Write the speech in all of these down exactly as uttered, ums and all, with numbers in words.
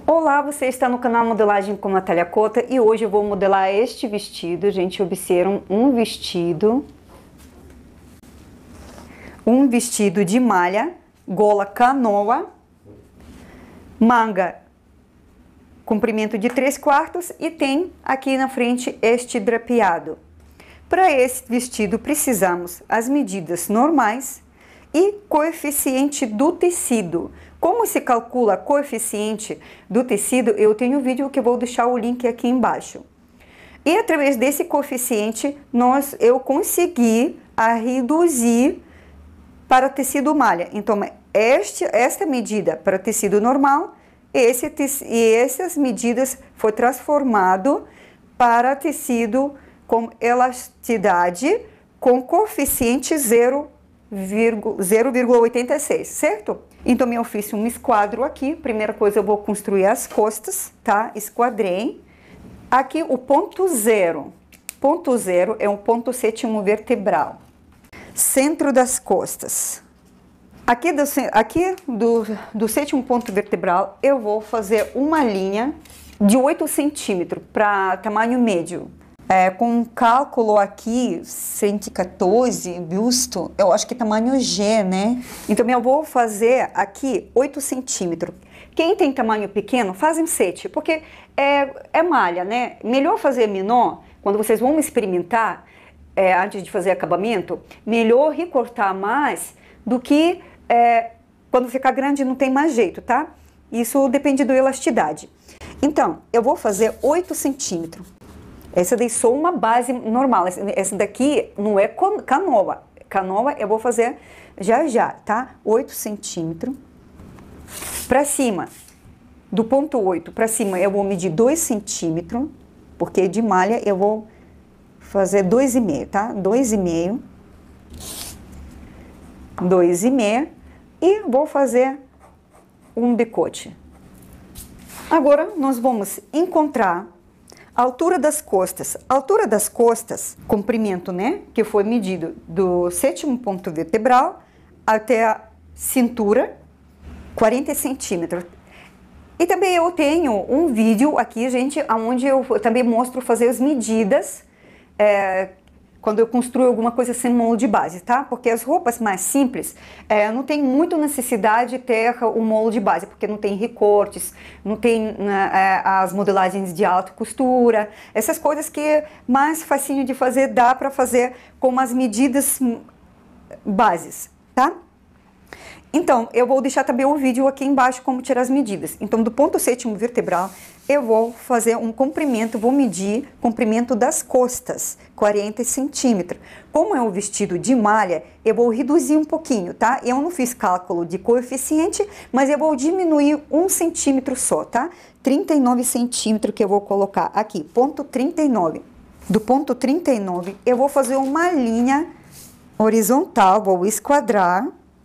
Olá, você está no canal Modelagem com Natália Cota e hoje eu vou modelar este vestido. Gente, observam um vestido, um vestido de malha, gola canoa, manga, comprimento de três quartos e tem aqui na frente este drapeado. Para esse vestido precisamos as medidas normais e coeficiente do tecido. Como se calcula coeficiente do tecido, eu tenho um vídeo que eu vou deixar o link aqui embaixo. E através desse coeficiente, nós, eu consegui a reduzir para tecido malha. Então, este, esta medida para tecido normal, esse, e essas medidas foi transformado para tecido com elasticidade com coeficiente zero vírgula oitenta e seis, certo? Então eu fiz um esquadro aqui. Primeira coisa, eu vou construir as costas, tá? Esquadrei. Aqui o ponto zero. Ponto zero é um ponto sétimo vertebral. Centro das costas. Aqui do, aqui do, do sétimo ponto vertebral, eu vou fazer uma linha de oito centímetros para tamanho médio. É, com um cálculo aqui, cento e quatorze, busto, eu acho que tamanho G, né? Então eu vou fazer aqui oito centímetros. Quem tem tamanho pequeno, fazem sete, porque é, é malha, né? Melhor fazer menor, quando vocês vão experimentar, é, antes de fazer acabamento, melhor recortar mais do que é, quando ficar grande não tem mais jeito, tá? Isso depende da elasticidade. Então, eu vou fazer oito centímetros. Essa daí só uma base normal, essa daqui não é canoa. Canoa eu vou fazer já já, tá? oito centímetros. Para cima, do ponto oito para cima eu vou medir dois centímetros, porque de malha eu vou fazer dois e meio, tá? dois e meio. dois e meio. E vou fazer um decote. Agora nós vamos encontrar a altura das costas. A altura das costas, comprimento, né? Que foi medido do sétimo ponto vertebral até a cintura, quarenta centímetros. E também eu tenho um vídeo aqui, gente, onde eu também mostro fazer as medidas é, quando eu construo alguma coisa sem molde base, tá? Porque as roupas mais simples é, não tem muito necessidade de ter o molde base, porque não tem recortes, não tem é, as modelagens de alta costura, essas coisas que é mais facinho de fazer, dá para fazer com as medidas bases, tá? Então, eu vou deixar também o vídeo aqui embaixo como tirar as medidas. Então, do ponto sétimo vertebral, eu vou fazer um comprimento, vou medir o comprimento das costas, quarenta centímetros. Como é um vestido de malha, eu vou reduzir um pouquinho, tá? Eu não fiz cálculo de coeficiente, mas eu vou diminuir um centímetro só, tá? trinta e nove centímetros que eu vou colocar aqui, ponto trinta e nove. Do ponto trinta e nove, eu vou fazer uma linha horizontal, vou esquadrar.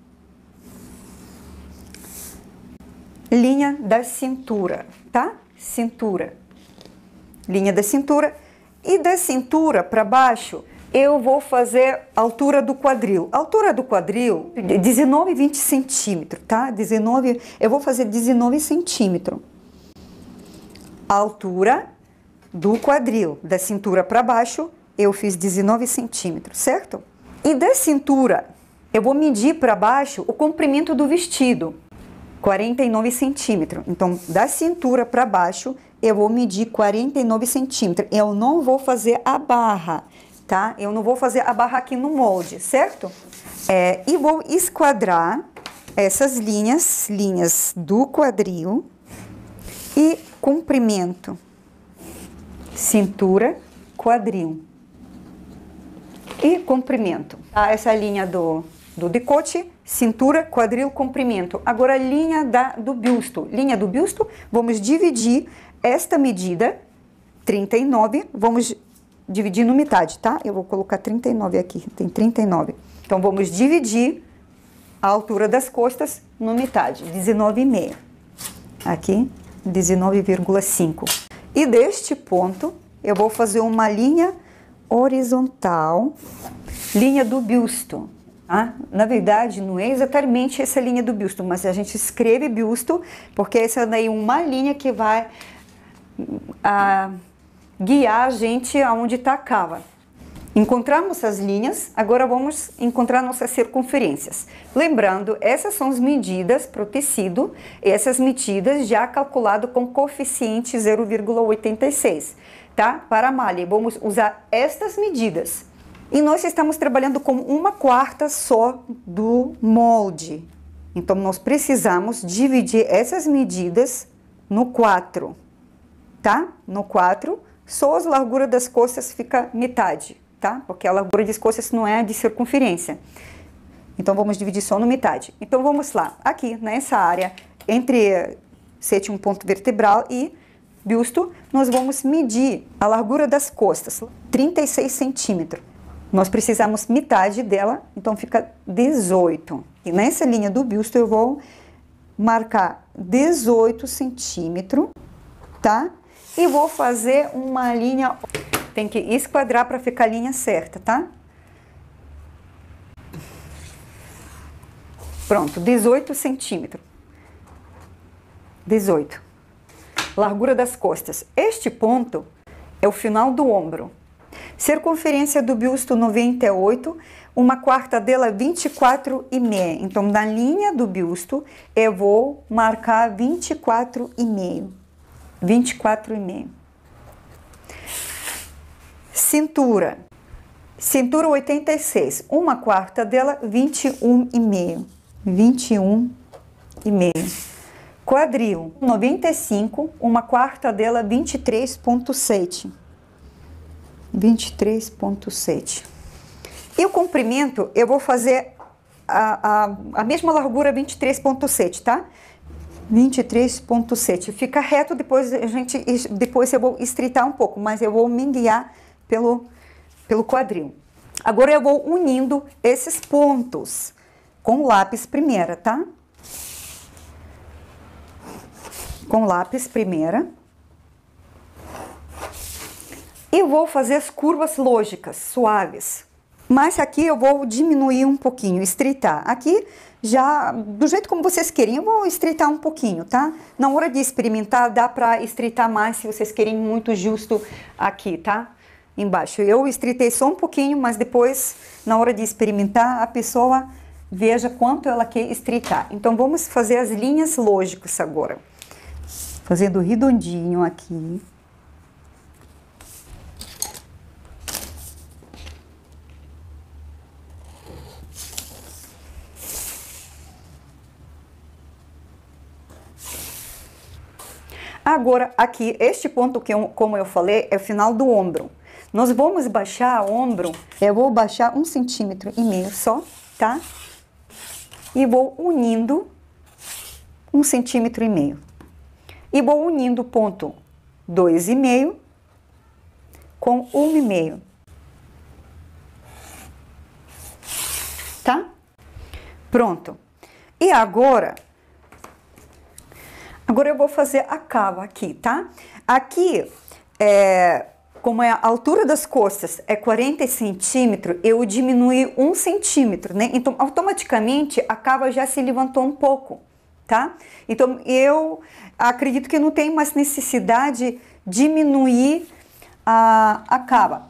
Linha da cintura, tá? Cintura. Linha da cintura. E da cintura para baixo, eu vou fazer a altura do quadril. A altura do quadril, dezenove, vinte centímetros, tá? dezenove, eu vou fazer dezenove centímetros. A altura do quadril, da cintura para baixo, eu fiz dezenove centímetros, certo? E da cintura, eu vou medir para baixo o comprimento do vestido. quarenta e nove centímetros. Então, da cintura para baixo, eu vou medir quarenta e nove centímetros. Eu não vou fazer a barra, tá? Eu não vou fazer a barra aqui no molde, certo? É, e vou esquadrar essas linhas, linhas do quadril e comprimento. Cintura, quadril. E comprimento. Tá? Essa linha do... do decote, cintura, quadril, comprimento. Agora, linha da, do busto. Linha do busto, vamos dividir esta medida, trinta e nove, vamos dividir no metade, tá? Eu vou colocar trinta e nove aqui, tem trinta e nove. Então, vamos dividir a altura das costas no metade, dezenove e meio. Aqui, dezenove vírgula cinco. E deste ponto, eu vou fazer uma linha horizontal, linha do busto. Ah, na verdade, não é exatamente essa linha do busto, mas a gente escreve busto porque essa daí é uma linha que vai a, guiar a gente aonde está a cava. Encontramos as linhas, agora vamos encontrar nossas circunferências. Lembrando, essas são as medidas para o tecido, essas medidas já calculado com coeficiente zero vírgula oitenta e seis, tá? Para a malha, vamos usar estas medidas. E nós estamos trabalhando com uma quarta só do molde. Então, nós precisamos dividir essas medidas no quatro, tá? No quatro, só a largura das costas fica metade, tá? Porque a largura das costas não é de circunferência. Então, vamos dividir só no metade. Então, vamos lá. Aqui, nessa área, entre sétimo ponto vertebral e busto, nós vamos medir a largura das costas, trinta e seis centímetros. Nós precisamos metade dela, então fica dezoito. E nessa linha do busto eu vou marcar dezoito centímetros, tá? E vou fazer uma linha, tem que esquadrar para ficar a linha certa, tá? Pronto, dezoito centímetros. dezoito. Largura das costas. Este ponto é o final do ombro. Circunferência do busto noventa e oito, uma quarta dela vinte e quatro e meio. Então, na linha do busto, eu vou marcar vinte e quatro e meio. vinte e quatro e meio. Cintura. Cintura oitenta e seis, uma quarta dela vinte e um e meio. vinte e um e meio. Quadril noventa e cinco, uma quarta dela vinte e três ponto sete. vinte e três ponto sete. E o comprimento, eu vou fazer a, a, a mesma largura vinte e três ponto sete, tá? vinte e três ponto sete. Fica reto, depois, a gente, depois eu vou estreitar um pouco, mas eu vou me guiar pelo, pelo quadril. Agora eu vou unindo esses pontos com lápis primeira, tá? Com lápis primeira. E vou fazer as curvas lógicas, suaves. Mas aqui eu vou diminuir um pouquinho, estreitar. Aqui, já, do jeito como vocês querem, eu vou estreitar um pouquinho, tá? Na hora de experimentar, dá pra estreitar mais se vocês querem muito justo aqui, tá? Embaixo. Eu estreitei só um pouquinho, mas depois, na hora de experimentar, a pessoa veja quanto ela quer estreitar. Então, vamos fazer as linhas lógicas agora. Fazendo redondinho aqui. Agora, aqui, este ponto que, eu, como eu falei, é o final do ombro. Nós vamos baixar o ombro, eu vou baixar um centímetro e meio só, tá? E vou unindo um centímetro e meio. E vou unindo o ponto dois e meio com um e meio. Tá? Pronto. E agora... Agora eu vou fazer a cava aqui, tá? Aqui, é, como é a altura das costas é quarenta centímetros, eu diminui um centímetro, né? Então, automaticamente, a cava já se levantou um pouco, tá? Então, eu acredito que não tem mais necessidade de diminuir a, a cava.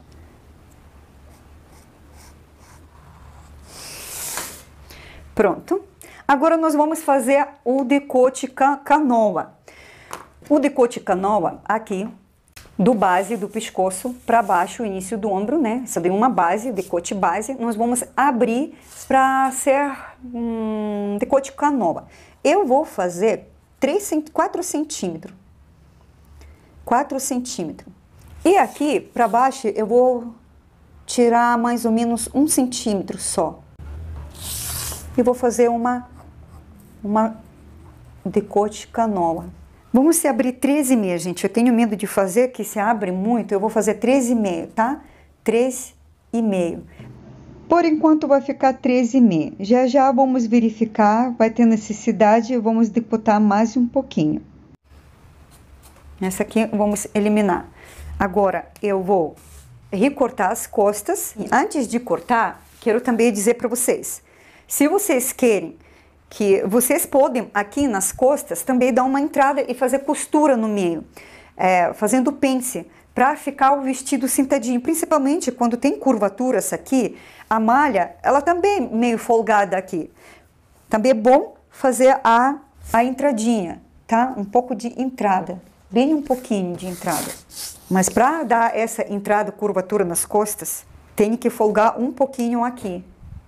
Pronto. Agora nós vamos fazer o decote canoa. O decote canoa aqui, do base do pescoço para baixo, o início do ombro, né? Isso daí é uma base, decote base. Nós vamos abrir para ser um decote canoa. Eu vou fazer três, quatro centímetros. quatro centímetros. E aqui para baixo eu vou tirar mais ou menos um centímetro só. E vou fazer uma, uma decote canoa. Vamos se abrir treze e meio, gente. Eu tenho medo de fazer, que se abre muito. Eu vou fazer treze e meio, tá? treze e meio. Por enquanto vai ficar treze e meio. Já já vamos verificar, vai ter necessidade, vamos decotar mais um pouquinho. Essa aqui vamos eliminar. Agora eu vou recortar as costas. E antes de cortar, quero também dizer para vocês. Se vocês querem, que vocês podem aqui nas costas também dar uma entrada e fazer costura no meio, é, fazendo pence, para ficar o vestido sentadinho, principalmente quando tem curvaturas aqui, a malha, ela também é meio folgada aqui. Também é bom fazer a, a entradinha, tá? Um pouco de entrada, bem um pouquinho de entrada. Mas para dar essa entrada, curvatura nas costas, tem que folgar um pouquinho aqui.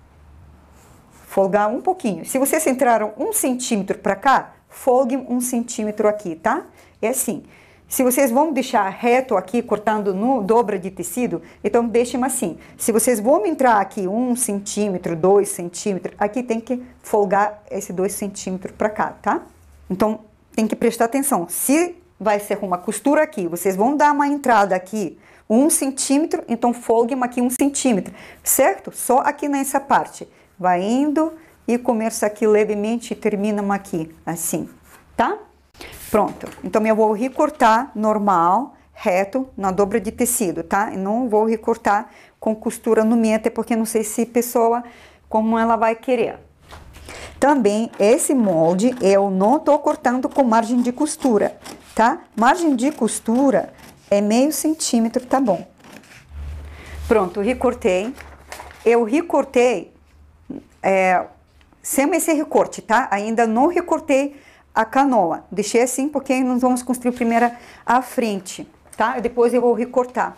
Folgar um pouquinho. Se vocês entraram um centímetro para cá, folguem um centímetro aqui, tá? É assim. Se vocês vão deixar reto aqui, cortando no dobra de tecido, então deixem assim. Se vocês vão entrar aqui um centímetro, dois centímetros, aqui tem que folgar esse dois centímetros para cá, tá? Então, tem que prestar atenção. Se vai ser uma costura aqui, vocês vão dar uma entrada aqui, um centímetro, então folguem aqui um centímetro, certo? Só aqui nessa parte. Vai indo e começa aqui levemente e termina aqui, assim, tá? Pronto, então eu vou recortar normal, reto, na dobra de tecido, tá? Eu não vou recortar com costura no meio, até porque não sei se a pessoa, como ela vai querer. Também, esse molde, eu não tô cortando com margem de costura, tá? Margem de costura é meio centímetro, tá bom. Pronto, recortei. Eu recortei, é, sem esse recorte, tá? Ainda não recortei a canoa, deixei assim porque nós vamos construir primeiro a frente, tá? Depois eu vou recortar.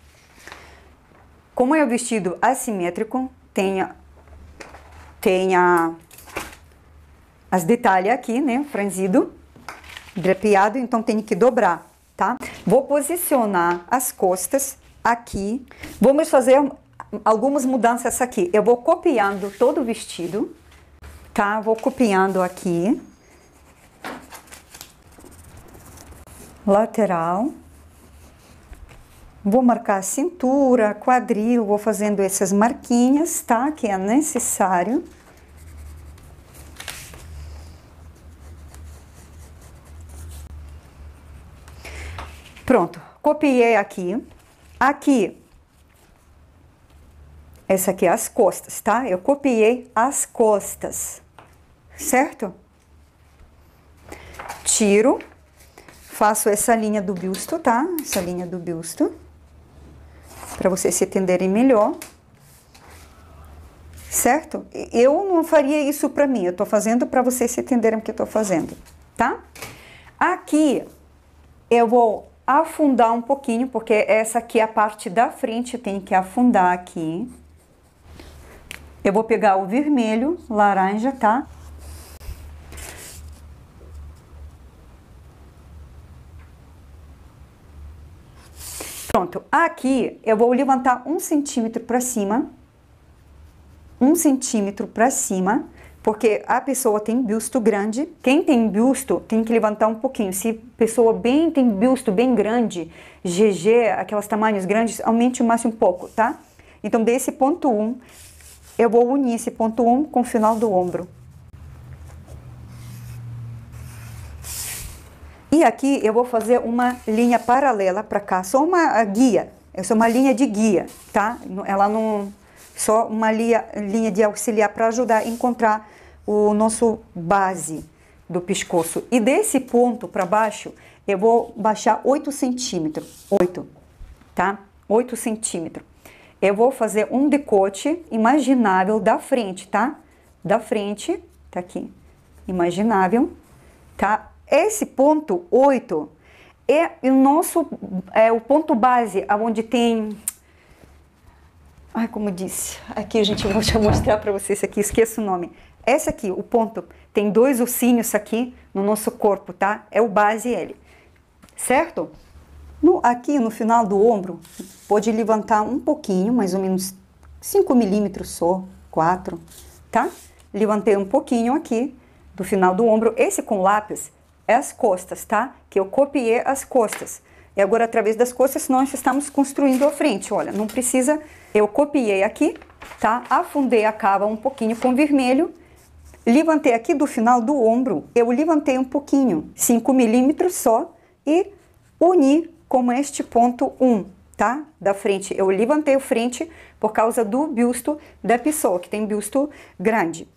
Como é o vestido assimétrico, tem, tem a, as detalhes aqui, né? Franzido, drapeado, então tem que dobrar, tá? Vou posicionar as costas aqui. Vamos fazer algumas mudanças aqui. Eu vou copiando todo o vestido, tá? Vou copiando aqui. Lateral, vou marcar a cintura, quadril, vou fazendo essas marquinhas, tá? Que é necessário. Pronto, copiei aqui. Aqui, essa aqui é as costas, tá? Eu copiei as costas, certo? Tiro. Faço essa linha do busto, tá? Essa linha do busto. Para vocês se entenderem melhor. Certo? Eu não faria isso para mim. Eu tô fazendo para vocês se entenderem o que eu tô fazendo, tá? Aqui, eu vou afundar um pouquinho, porque essa aqui é a parte da frente, tem que afundar aqui. Eu vou pegar o vermelho, laranja, tá? Pronto, aqui eu vou levantar um centímetro para cima, um centímetro para cima, porque a pessoa tem busto grande. Quem tem busto tem que levantar um pouquinho. Se a pessoa bem tem busto bem grande, G G, aqueles tamanhos grandes, aumente mais um pouco, tá? Então, desse ponto um, eu vou unir esse ponto um com o final do ombro. E aqui eu vou fazer uma linha paralela para cá, só uma guia, essa é uma linha de guia, tá? Ela não, só uma linha, linha de auxiliar para ajudar a encontrar o nosso base do pescoço. E desse ponto para baixo, eu vou baixar oito centímetros, oito, tá? oito centímetros. Eu vou fazer um decote imaginável da frente, tá? Da frente, tá aqui, imaginável, tá? Esse ponto oito é o nosso, é o ponto base, onde tem, ai, como eu disse, aqui a gente vai mostrar para vocês aqui, esqueço o nome. Esse aqui, o ponto, tem dois ossinhos aqui no nosso corpo, tá? É o base ele, certo? No, aqui no final do ombro, pode levantar um pouquinho, mais ou menos cinco milímetros só, quatro, tá? Levantei um pouquinho aqui do final do ombro, esse com lápis, é as costas, tá? Que eu copiei as costas. E agora, através das costas, nós estamos construindo a frente. Olha, não precisa... Eu copiei aqui, tá? Afundei a cava um pouquinho com vermelho. Levantei aqui do final do ombro. Eu levantei um pouquinho, cinco milímetros só. E uni com este ponto um, tá? Da frente. Eu levantei a frente por causa do busto da pessoa, que tem busto grande.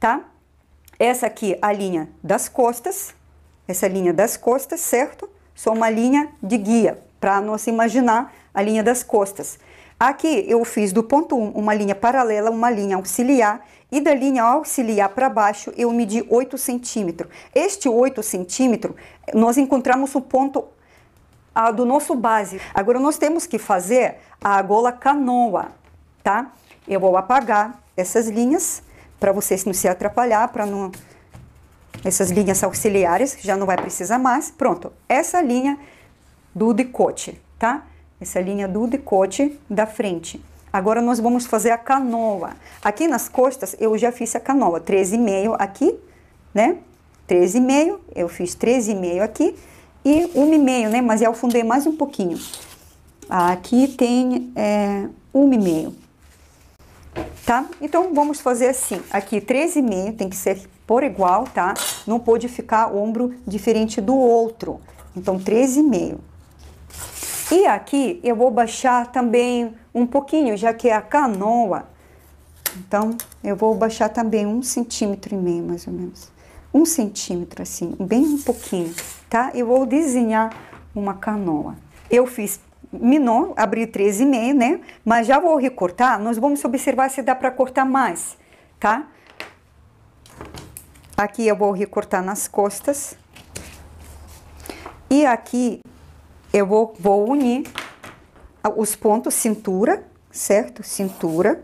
tá? Essa aqui, a linha das costas, essa linha das costas, certo? Só uma linha de guia, para nós imaginar a linha das costas. Aqui eu fiz do ponto um uma linha paralela, uma linha auxiliar, e da linha auxiliar para baixo eu medi oito centímetros. Este oito centímetros, nós encontramos o ponto a, do nosso base. Agora nós temos que fazer a gola canoa, tá? Eu vou apagar essas linhas, para vocês não se atrapalhar, para não... Essas linhas auxiliares, já não vai precisar mais. Pronto, essa linha do decote, tá? Essa linha do decote da frente. Agora nós vamos fazer a canoa. Aqui nas costas eu já fiz a canoa, treze e meio aqui, né? treze e meio, eu fiz treze e meio aqui e um e meio, né? Mas eu afundei mais um pouquinho. Aqui tem é, um e meio, tá? Então vamos fazer assim, aqui treze e meio tem que ser por igual, tá? Não pode ficar ombro diferente do outro. Então treze e meio. E aqui eu vou baixar também um pouquinho, já que é a canoa. Então, eu vou baixar também um centímetro e meio, mais ou menos. Um centímetro, assim, bem um pouquinho, tá? Eu vou desenhar uma canoa. Eu fiz menor, abri treze e meio, né? Mas já vou recortar, nós vamos observar se dá para cortar mais, tá? Aqui eu vou recortar nas costas. E aqui... Eu vou, vou unir os pontos cintura, certo? Cintura,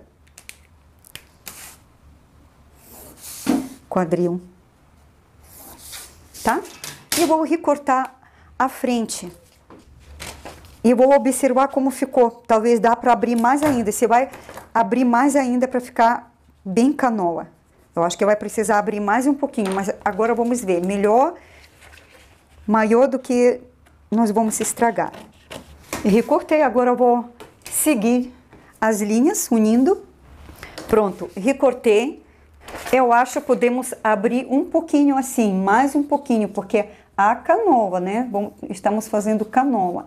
quadril, tá? E vou recortar a frente. E vou observar como ficou. Talvez dá para abrir mais ainda. Você vai abrir mais ainda para ficar bem canoa. Eu acho que vai precisar abrir mais um pouquinho, mas agora vamos ver. Melhor, maior do que... nós vamos estragar. Recortei, agora eu vou seguir as linhas, unindo. Pronto, recortei. Eu acho que podemos abrir um pouquinho assim, mais um pouquinho, porque a canoa, né? Bom, estamos fazendo canoa.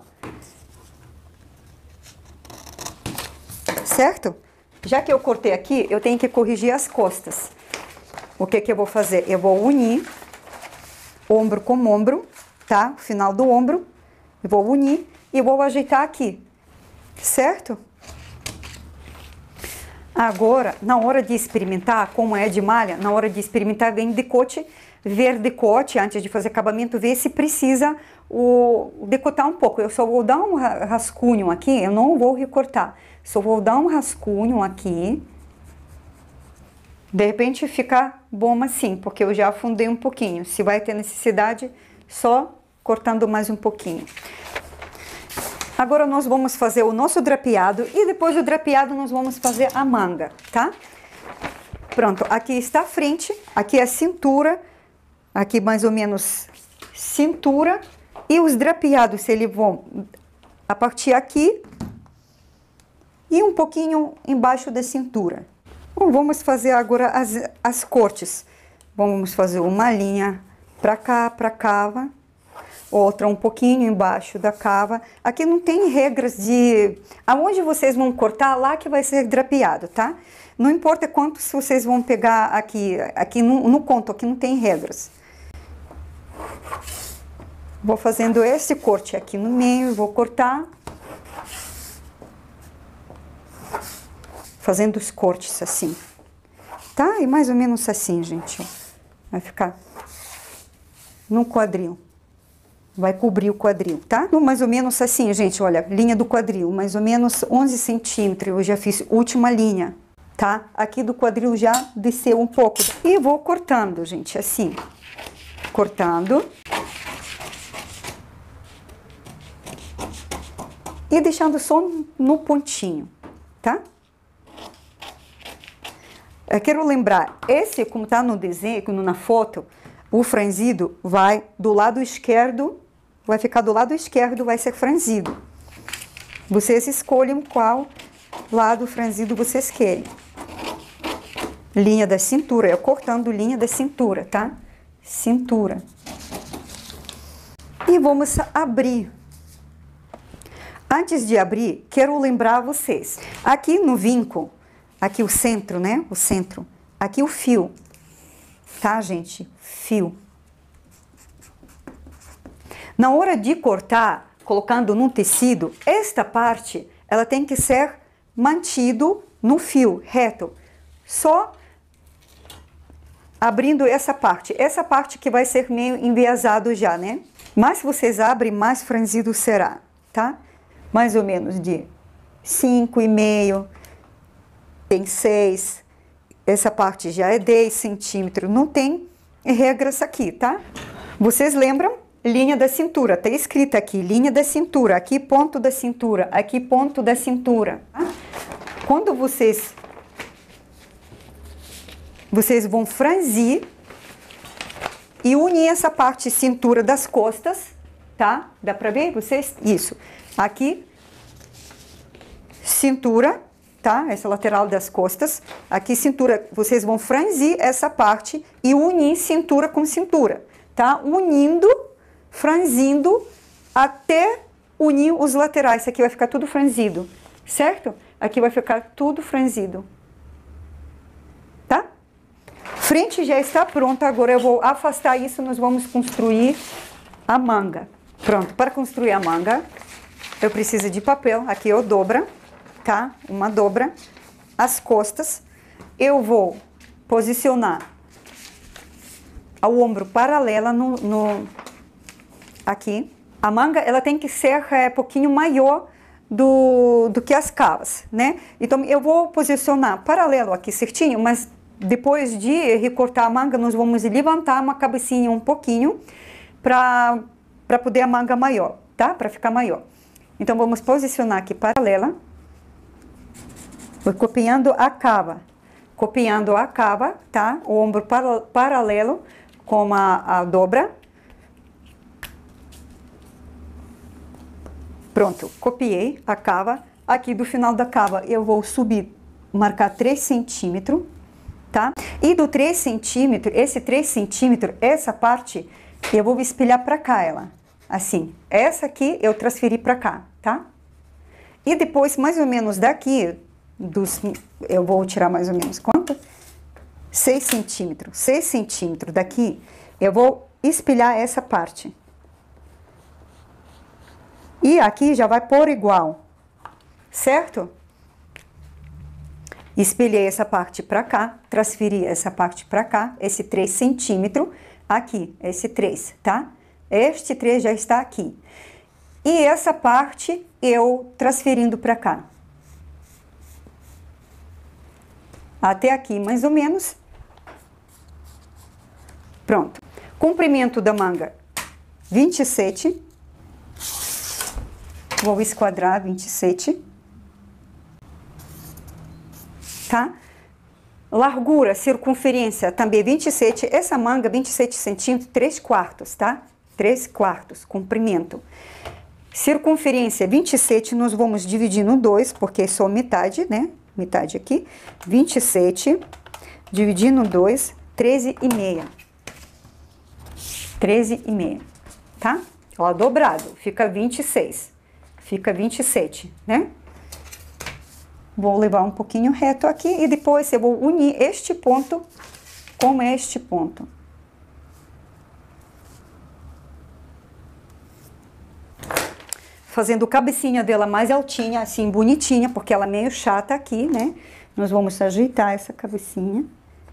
Certo? Já que eu cortei aqui, eu tenho que corrigir as costas. O que que eu vou fazer? Eu vou unir ombro com ombro, tá? O final do ombro. Eu vou unir e vou ajeitar aqui, certo? Agora, na hora de experimentar, como é de malha, na hora de experimentar, vem decote, ver decote, antes de fazer acabamento, ver se precisa o, decotar um pouco. Eu só vou dar um rascunho aqui, eu não vou recortar. Só vou dar um rascunho aqui. De repente fica bom assim, porque eu já afundei um pouquinho. Se vai ter necessidade, só... cortando mais um pouquinho. Agora nós vamos fazer o nosso drapeado e depois do drapeado nós vamos fazer a manga, tá? Pronto, aqui está a frente, aqui é a cintura, aqui mais ou menos cintura e os drapeados eles vão a partir aqui e um pouquinho embaixo da cintura. Bom, vamos fazer agora as, as cortes. Vamos fazer uma linha para cá, para cá, outra um pouquinho embaixo da cava. Aqui não tem regras de aonde vocês vão cortar, lá que vai ser drapeado, tá? Não importa quantos vocês vão pegar aqui, aqui no, no conto, aqui não tem regras. Vou fazendo esse corte aqui no meio, vou cortar. Fazendo os cortes assim, tá? E mais ou menos assim, gente, ó. Vai ficar no quadril. Vai cobrir o quadril, tá? Mais ou menos assim, gente, olha, linha do quadril, mais ou menos onze centímetros, eu já fiz última linha, tá? Aqui do quadril já desceu um pouco. E vou cortando, gente, assim, cortando. E deixando só no pontinho, tá? Eu quero lembrar, esse, como tá no desenho, na foto, o franzido vai do lado esquerdo, vai ficar do lado esquerdo, vai ser franzido. Vocês escolhem qual lado franzido vocês querem. Linha da cintura, eu cortando linha da cintura, tá? Cintura. E vamos abrir. Antes de abrir, quero lembrar vocês. Aqui no vinco, aqui o centro, né? O centro. Aqui o fio. tá, gente? Fio. Na hora de cortar, colocando num tecido, esta parte, ela tem que ser mantido no fio reto. Só abrindo essa parte. Essa parte que vai ser meio enviesado já, né? Mais vocês abrem, mais franzido será, tá? Mais ou menos de cinco e meio, tem seis. Essa parte já é dez centímetros. Não tem regras aqui, tá? Vocês lembram? Linha da cintura, tá escrito aqui, linha da cintura, aqui ponto da cintura, aqui ponto da cintura. Tá? Quando vocês vocês vão franzir e unir essa parte cintura das costas, tá? Dá pra ver vocês? Isso. Aqui, cintura, tá? Essa lateral das costas. Aqui, cintura, vocês vão franzir essa parte e unir cintura com cintura, tá? Unindo, franzindo, até unir os laterais. Isso aqui vai ficar tudo franzido, certo? Aqui vai ficar tudo franzido. Tá? Frente já está pronta, agora eu vou afastar isso, nós vamos construir a manga. Pronto, para construir a manga, eu preciso de papel, aqui eu dobra, tá? Uma dobra, as costas, eu vou posicionar o ombro paralela no, no, aqui. A manga, ela tem que ser é, um pouquinho maior do, do que as cavas, né? Então, eu vou posicionar paralelo aqui certinho, mas depois de recortar a manga, nós vamos levantar uma cabecinha um pouquinho para para poder a manga maior, tá? Para ficar maior. Então, vamos posicionar aqui paralela. Vou copiando a cava. Copiando a cava, tá? O ombro para, paralelo com a, a dobra. Pronto, copiei a cava. Aqui do final da cava eu vou subir, marcar três centímetros, tá? E do três centímetros, esse três centímetros, essa parte, eu vou espelhar para cá ela, assim. Essa aqui eu transferi para cá, tá? E depois, mais ou menos daqui, dos, eu vou tirar mais ou menos quanto? seis centímetros. seis centímetros daqui, eu vou espelhar essa parte. E aqui já vai por igual, certo? Espelhei essa parte para cá, transferi essa parte para cá, esse três centímetros, aqui, esse três, tá? Este três já está aqui. E essa parte eu transferindo para cá. Até aqui, mais ou menos. Pronto. Comprimento da manga, vinte e sete. Vou esquadrar vinte e sete. Tá? Largura, circunferência, também vinte e sete. Essa manga, vinte e sete centímetros, três quartos, tá? três quartos, comprimento. Circunferência, vinte e sete, nós vamos dividir no dois, porque é só metade, né? Metade aqui. vinte e sete, dividir no dois, treze e meia. treze e meia, tá? Ó, dobrado, fica vinte e seis. Fica vinte e sete, né? Vou levar um pouquinho reto aqui e depois eu vou unir este ponto com este ponto. Fazendo a cabecinha dela mais altinha, assim, bonitinha, porque ela é meio chata aqui, né? Nós vamos ajeitar essa cabecinha.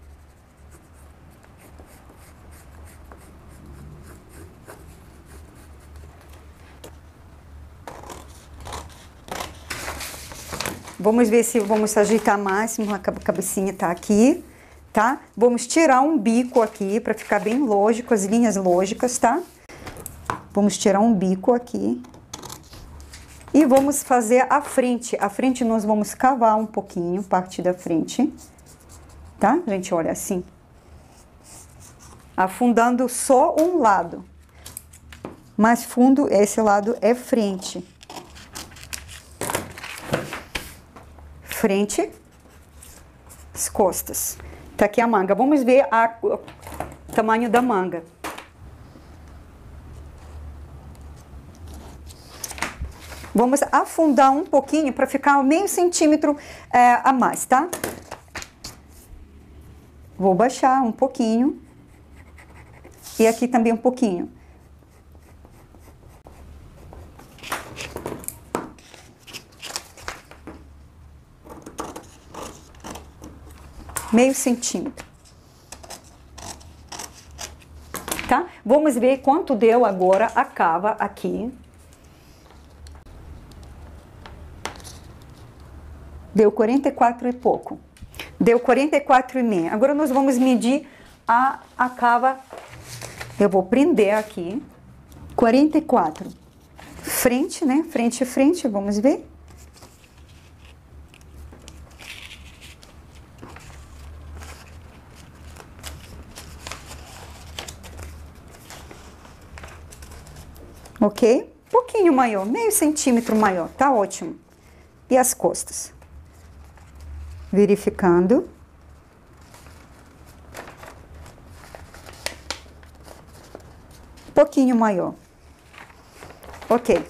Vamos ver se vamos ajeitar máximo, a cabecinha tá aqui, tá? Vamos tirar um bico aqui, para ficar bem lógico, as linhas lógicas, tá? Vamos tirar um bico aqui. E vamos fazer a frente. A frente nós vamos cavar um pouquinho, parte da frente, tá? Gente, olha assim. Afundando só um lado. Mais fundo, esse lado é frente. Frente, as costas. Tá aqui a manga. Vamos ver a, o tamanho da manga. Vamos afundar um pouquinho para ficar meio centímetro é, a mais, tá? Vou baixar um pouquinho E aqui também um pouquinho. Meio centímetro. Tá? Vamos ver quanto deu agora a cava aqui. Deu quarenta e quatro e pouco. Deu quarenta e quatro e meio. Agora nós vamos medir a, a cava. Eu vou prender aqui. quarenta e quatro. Frente, né? Frente e frente, vamos ver. Ok? Um pouquinho maior, meio centímetro maior, tá ótimo. E as costas? Verificando. Um pouquinho maior. Ok.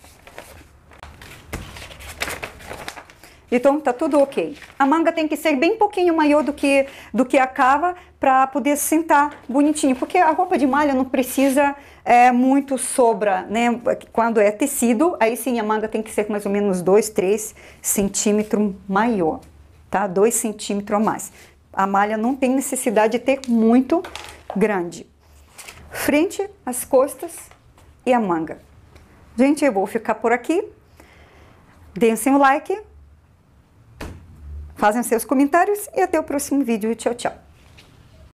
Então, tá tudo ok. A manga tem que ser bem pouquinho maior do que, do que a cava para poder sentar bonitinho. Porque a roupa de malha não precisa é, muito sobra, né? Quando é tecido, aí sim a manga tem que ser mais ou menos dois, três centímetros maior, tá? dois centímetros a mais. A malha não tem necessidade de ter muito grande. Frente, as costas e a manga. Gente, eu vou ficar por aqui. Deem seu like. Fazem seus comentários e até o próximo vídeo. Tchau, tchau.